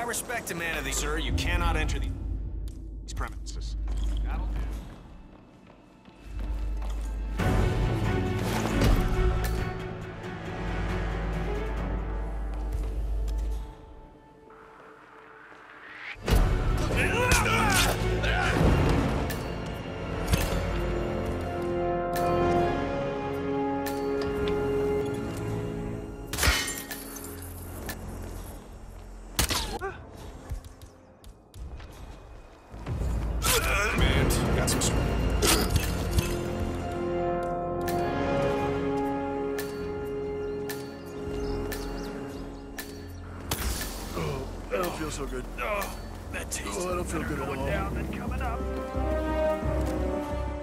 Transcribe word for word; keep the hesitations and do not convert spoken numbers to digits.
respect a man of the... Sir, you cannot enter the... these premises. That'll do. Got some sort. Oh, I don't feel so good. Oh, that tastes Oh, I don't feel good at all. down than coming up.